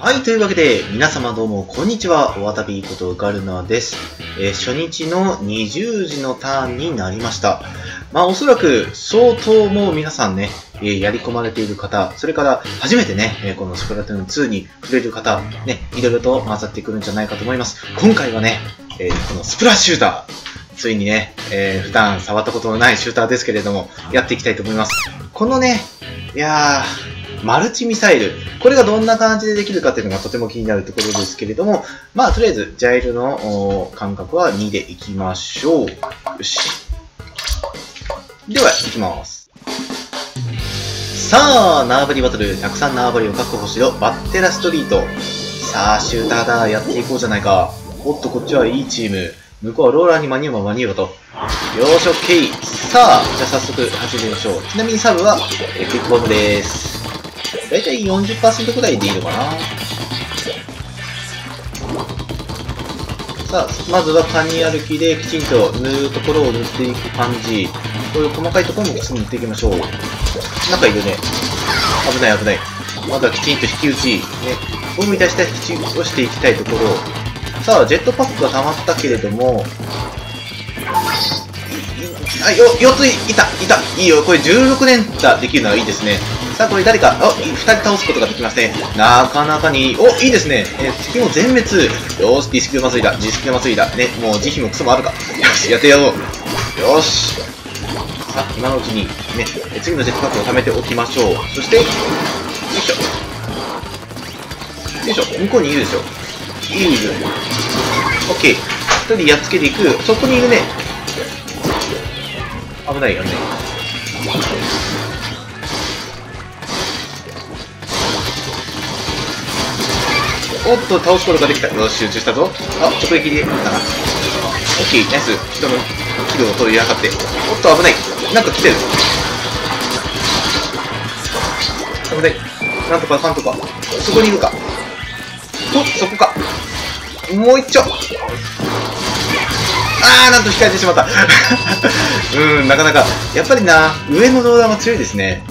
はい、というわけで、皆様どうも、こんにちは。おわたびことガルナです。初日の20時のターンになりました。おそらく、相当もう皆さんね、やり込まれている方、それから初めてね、このスプラトゥーン2に触れる方、ね、いろいろと混ざってくるんじゃないかと思います。今回はね、このスプラシューター、ついにね、普段触ったことのないシューターですけれども、やっていきたいと思います。このね、マルチミサイル。これがどんな感じでできるかっていうのがとても気になるところですけれども、とりあえず、ジャイルの間隔は2でいきましょう。よし。では、いきます。さあ、縄張りバトル、たくさん縄張りを確保しろ、バッテラストリート。さあ、シューターだ、やっていこうじゃないか。おっと、こっちはいいチーム。向こうはローラーに間に合うと。よーし、オッケー。さあ、じゃあ早速始めましょう。ちなみにサブは、クイックボムです。だいたい 40% くらいでいいのかな。さあ、まずはカニ歩きできちんと塗るところを塗っていく感じ。こういう細かいところもすぐ塗っていきましょう。中いるね。危ない危ない。まずはきちんと引き打ち。ね。ボムに対して引き打ちをしていきたいところ。さあ、ジェットパックが溜まったけれども、4ついた。いいよ。これ16連打できるのはいいですね。さあ、これ誰か、2人倒すことができますね。なかなかに、いいですね。敵も全滅。よーし、ディスクで祭りだ。ね、もう慈悲もクソもあるか。よし、やってやろう。よし。さあ、今のうちに、ね、次のジェットパックを貯めておきましょう。そして、よいしょ。向こうにいるでしょ。いる。オッケー。1人やっつけていく。そこにいるね。危ない。おっと、倒すことができた。よし、集中したぞ。直撃で、オッケー、ナイス。人のキルを取りやがって。おっと、危ない。なんか来てる。危ない。なんとか。そこにいるか。そこか。もう一丁。なんと控えてしまった。なかなか。やっぱりな、上のローラーは強いですね。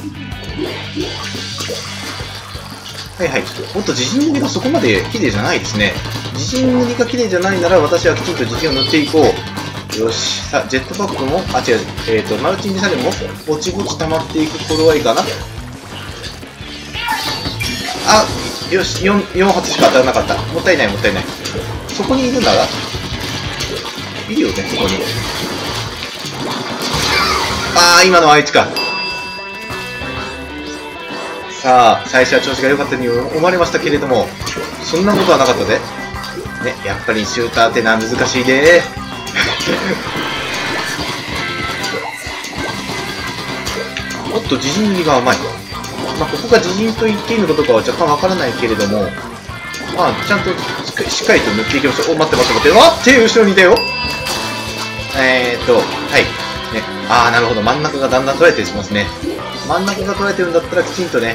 はい。おっと、自陣塗りがそこまで綺麗じゃないですね。自陣塗りが綺麗じゃないなら、私はきちんと自陣を塗っていこう。よし。さあ、ジェットパックも、マルチミサイルも、ぼちぼち溜まっていく頃合いかな。よし、4発しか当たらなかった。もったいない。そこにいるなら、いいよね、そこに。今のは愛知か。さあ、最初は調子が良かったように思われましたけれども、そんなことはなかったぜ。ね、やっぱりシューターってのは難しいでおっと、自陣塗りが甘い。ここが自陣と言っていいのかどうかは若干わからないけれども、ちゃんとしっかりと塗っていきましょう。待って。後ろにいたよ。はい。ね。なるほど。真ん中がだんだん取られてしますね。真ん中が取られてるんだったらきちんとね。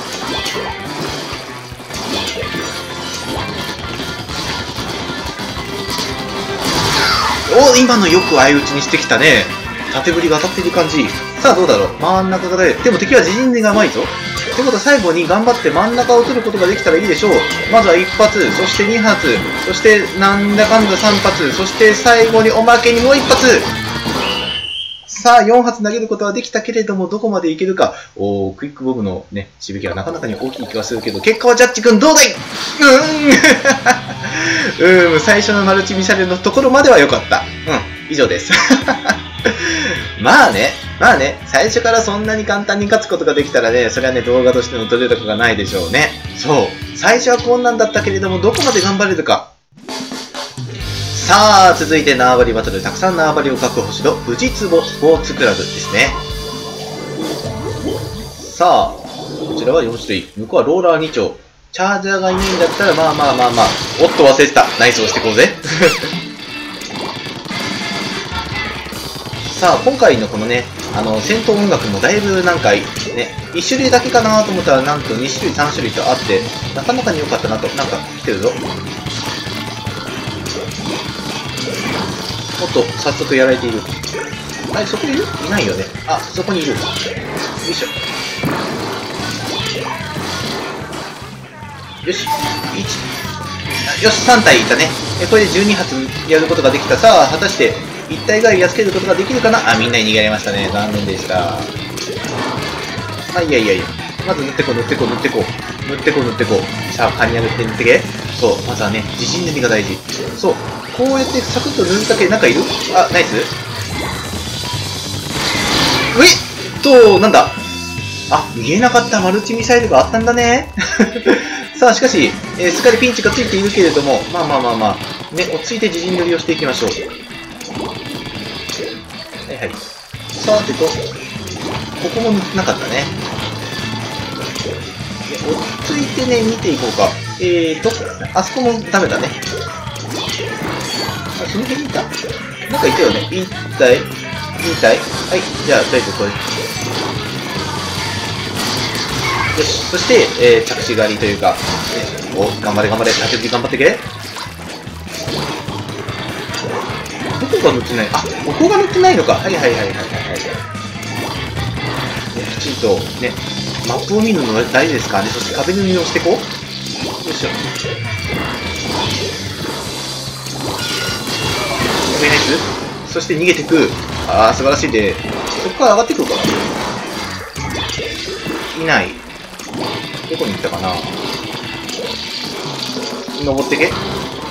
今のよく相打ちにしてきたね。縦振りが当たっている感じ。さあ、どうだろう。真ん中がでも敵は自陣でが甘いぞ。ってことは最後に頑張って真ん中を取ることができたらいいでしょう。まずは1発、そして2発、そしてなんだかんだ3発、そして最後におまけにもう1発。さあ、4発投げることはできたけれども、どこまでいけるか。クイックボムのね、刺激はなかなかに大きい気がするけど、結果はジャッジ君どうだい最初のマルチミサイルのところまでは良かった。以上です。まあね、最初からそんなに簡単に勝つことができたらね、それはね、動画としての取れ高がないでしょうね。そう。最初はこんなんだったけれども、どこまで頑張れるか。さあ、続いて縄張りバトル、たくさん縄張りを確保しろ、富士壺スポーツクラブですね。さあ、こちらは4種類。向こうはローラー2丁。チャージャーがいないんだったら、おっと、忘れてた。ナイスをしていこうぜ。さあ、今回のこのね、戦闘音楽もだいぶね、1種類だけかなと思ったら、なんと2種類、3種類とあって、なかなかに良かったなと。なんか来てるぞ。おっと、早速やられている。そこにいる？いないよね。そこにいる。よいしょ。 よし。1。よし、3体いたね。これで12発やることができた。さあ、果たして、1体がやっつけることができるかな。あ、みんなに逃げられましたね。残念でした。いやいやいや。まず塗ってこう、塗ってこう、塗ってこう。塗ってこう、塗ってこう。さあ、カニやるって塗ってけ。そう、まずはね、自信塗りが大事。そう、こうやってサクッと塗るだけなんかいる？あ、ナイス。なんだ？あ、見えなかったマルチミサイルがあったんだね。さあ、しかし、すっかりピンチがついているけれども、まあ、ね、落ち着いて自陣塗りをしていきましょう。はいはい。さてと、ここも塗ってなかったね。落ち着いてね、見ていこうか。あそこもダメだね。あ、その辺にいた？なんかいたよね。いい体？はい、じゃあ、とりあえずこれ。よし、そして、着地狩りというか、お、頑張れ、着地頑張ってけ。どこが塗ってない？あ、ここが塗ってないのか。はい。きちんと、ね、マップを見るのが大事ですからね。そして壁塗りをしていこう。よいしょ。ナイス。そして逃げてく。ああ、素晴らしいで。そこから上がってくるかな。いない。どこに行ったかな。登ってけ。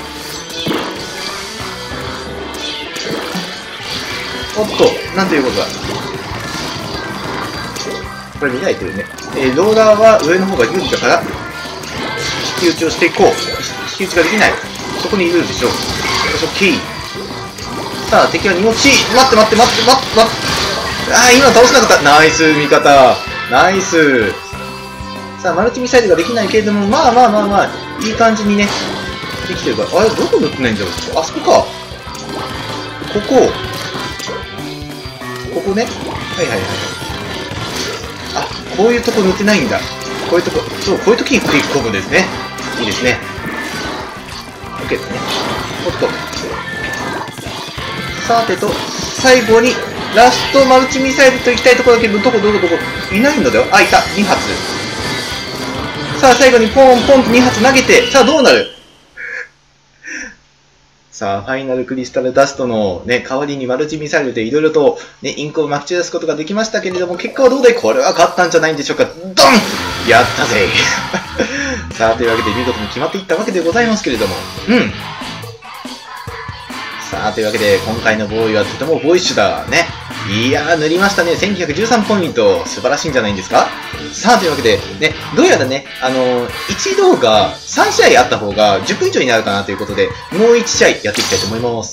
おっと、なんということだ。これ見ないとるね。ローラーは上の方が有利だから、引き打ちをしていこう。引き打ちができない。そこにいるでしょう。オッケー。さあ、敵は2文字。待って。ああ、今倒せなかった。ナイス、味方。ナイス。さあ、マルチミサイルができないけれども、まあ、いい感じにね、できてるから。あれ、どこ塗ってないんだろう。あそこか。ここね。はい。あ、こういうとこ塗ってないんだ。こういうとこ、そう、こういう時にクイックコブですね。いいですね。OK ですね。おっと。さてと、最後に、ラストマルチミサイルと行きたいところだけど、どこいないんだよ。あ、いた。2発。さあ、最後にポンと2発投げて、さあ、どうなる？さあ、ファイナルクリスタルダストのね、代わりにマルチミサイルでいろいろとね、インクをまき散らすことができましたけれども、結果はどうだい？これは勝ったんじゃないんでしょうか。ドン！やったぜさあ、というわけで見事に決まっていったわけでございますけれども、さあ、というわけで、今回のボーイはとてもボーイッシュだね。いやー、塗りましたね。1913ポイント。素晴らしいんじゃないんですか？さあ、というわけで、ね、どうやらね、1動画3試合あった方が10分以上になるかなということで、もう1試合やっていきたいと思います。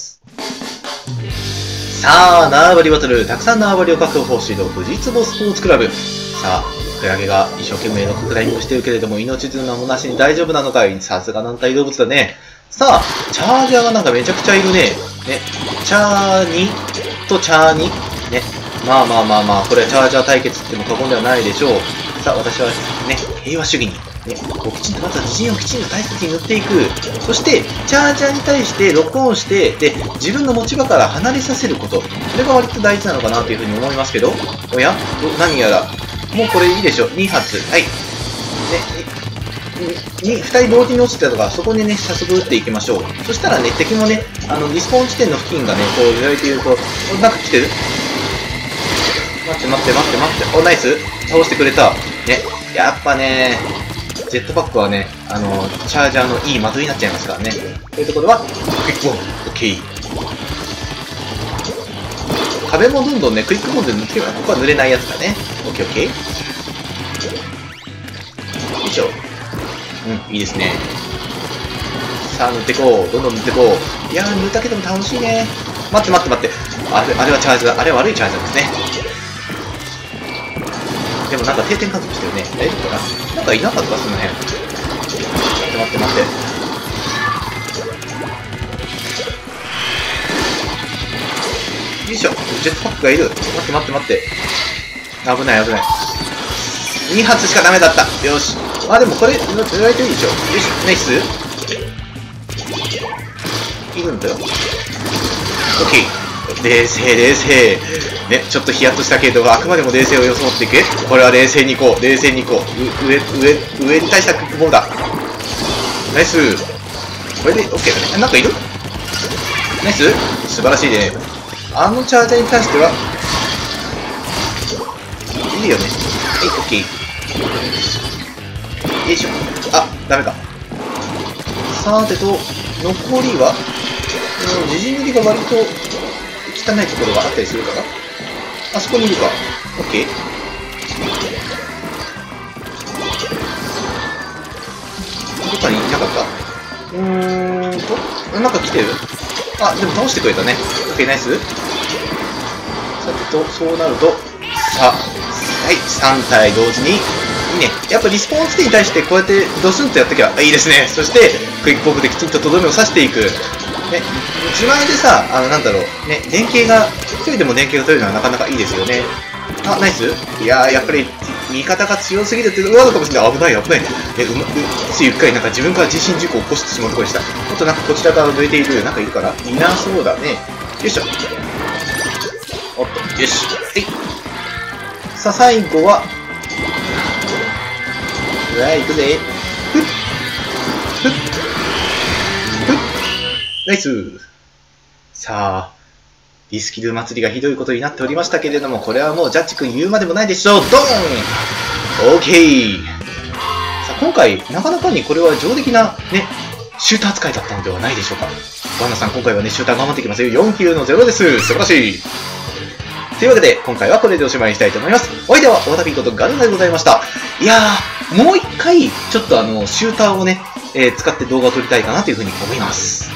さあ、縄張りバトル。たくさん縄張りを確保している富士壺スポーツクラブ。さあ、クラゲが一生懸命のクライミングをしているけれども、命綱もなしに大丈夫なのかい？さすが軟体動物だね。さあ、チャージャーがなんかめちゃくちゃいるね。ね、チャー2とチャー2。ね、まあ、これはチャージャー対決っても過言ではないでしょう。さあ、私はね、平和主義に、ね、きちんとまずは自陣をきちんと大切に塗っていく。そして、チャージャーに対してロックオンして、で、自分の持ち場から離れさせること。それが割と大事なのかなというふうに思いますけど、おや？何やら、もうこれいいでしょ。2発。はい。ね、2人同時に落ちてたとか、そこにね、早速撃っていきましょう。そしたらね、敵もね、リスポーン地点の付近がね、こう、揺られていると、なんか来てる？待って。お、ナイス！倒してくれた。ね、やっぱね、ジェットパックはね、チャージャーのいい的になっちゃいますからね。というところは、クイックボーン。オッケー。壁もどんどんね、クイックボーンで塗っていけば、ここは塗れないやつだね。オッケー。よいしょ。いいですね。さあ、塗っていこう。どんどん塗っていこう。いやー、塗るだけでも楽しいね。待って。あれはチャージだ。あれは悪いチャージですね。でもなんか定点観測してるね。大丈夫かな？なんかいなかったその辺。待って。よいしょ。ジェットパックがいる。待って。危ない。2発しかダメだった。よし。あ、でもこれ、意外といいでしょ。よし、ナイス。いるんだよ。オッケー。冷静。ね、ちょっとヒヤッとしたけど、あくまでも冷静を装っていく。これは冷静に行こう。上に対したクックボールだ。 ナイス。これで OK だね。なんかいる？ナイス。素晴らしいね。あのチャージャーに対しては、いいよね。はい、OK。よいしょ。あ、ダメか。さてと、残りは、自陣塗りが割と汚いところがあったりするから、あそこにいるか。OK。どっかにいなかった？なんか来てる？あ、でも倒してくれたね。OK、ナイス。さてと、そうなると、さあ、はい、3体同時に、いいね。やっぱリスポーン地点に対してこうやってドスンとやってきゃいいですね。そして、クイックポップできちんととどめを刺していく。ね、自前でさ、なんだろう、ね、連携が、一人でも連携が取れるのはなかなかいいですよね。あ、ナイス？いやー、やっぱり、味方が強すぎるっていうのかもしれない。危ない、危ない。ついうっかりなんか自分から地震事故を起こしてしまうところでした。もっとなんかこちらから抜いている、なんかいるから、いなそうだね。よいしょ。おっと、よし。はい。さあ、最後は、うわー、行くぜ。ふっ。ふっ。ふっ。ナイス。さあ、リスキル祭りがひどいことになっておりましたけれども、これはもうジャッジ君言うまでもないでしょう。ドーン！ OK！ さあ、今回、なかなかにこれは上出来な、ね、シューター扱いだったのではないでしょうか。ガンナさん、今回はね、シューター頑張ってきますよ。4級の0です。素晴らしい。というわけで、今回はこれでおしまいにしたいと思います。お相手は、ワタピーことガルナでございました。いやー、もう一回、ちょっとシューターをね、使って動画を撮りたいかなというふうに思います。